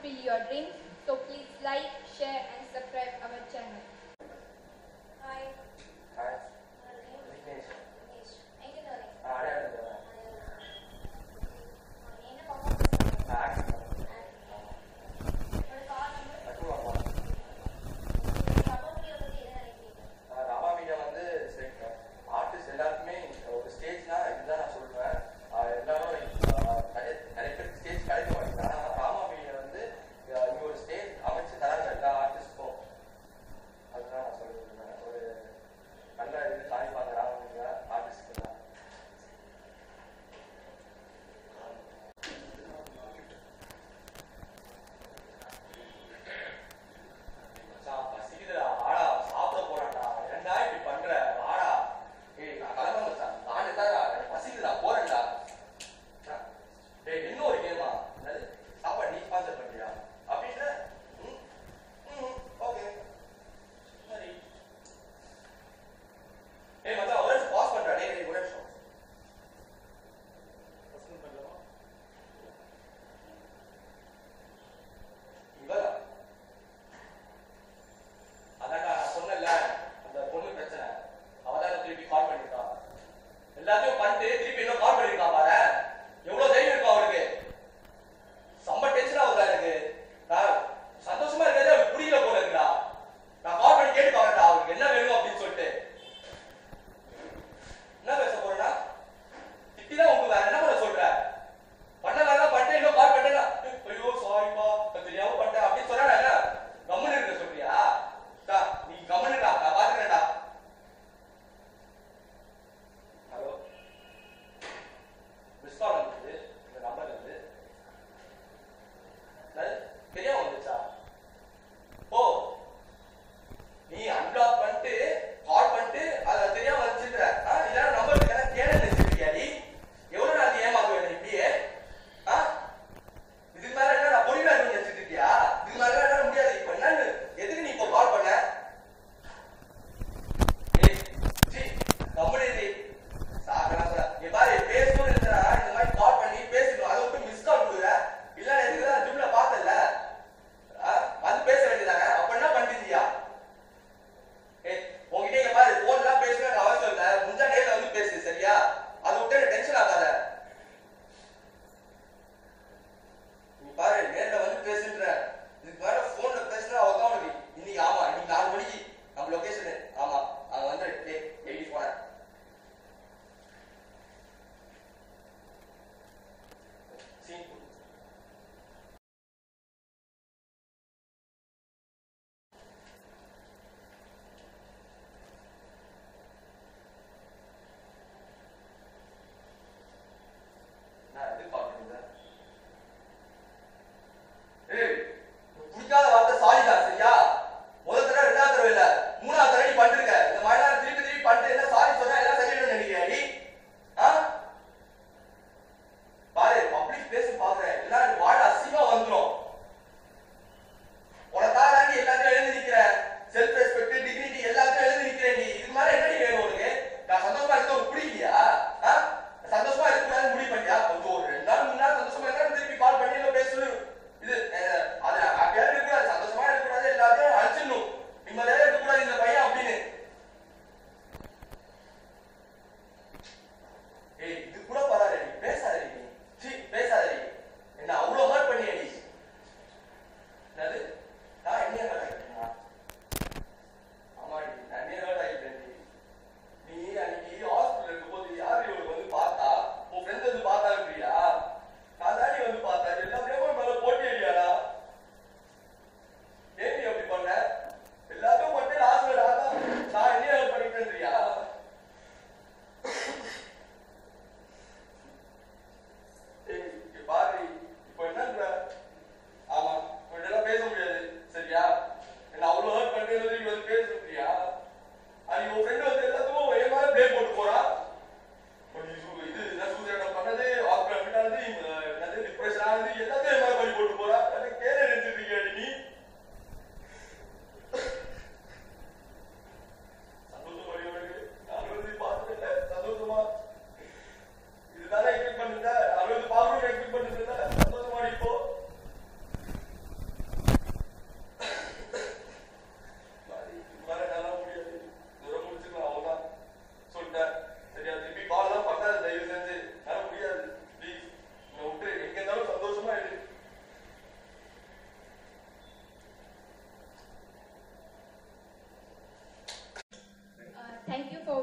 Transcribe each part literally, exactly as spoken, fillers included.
fulfill your dreams. So please like, share and subscribe our channel. Hi. Hi. Vignesh. Vignesh. எங்க இருந்து வரீங்க? ஆ அடையாளம் இல்ல. என்ன பர்ஃபார்மன்ஸ் ஆ ஆக்ட். உங்களோட கால் நம்பர் அட்டுமா. ராபா மீடியா பத்தி என்ன நினைக்கிறீங்க? ராபா மீடியா வந்து ஆர்டிஸ்ட் எல்லாருக்குமே ஒரு ஸ்டேஜ்னா இதுதான் நான் சொல்லுவேன். எல்லாரும் நிறைய நிறைய பேருக்கு ஸ்டேஜ் கிடைக்க மாட்டேங்குது. ஆனால் ராபா மீடியா வந்து இங்கே ஒரு ஸ்டேஜ் அமைச்சு தராங்க எல்லா ஆர்டிஸ்ட்க்கும்.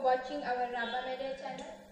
watching our Rabba Media channel.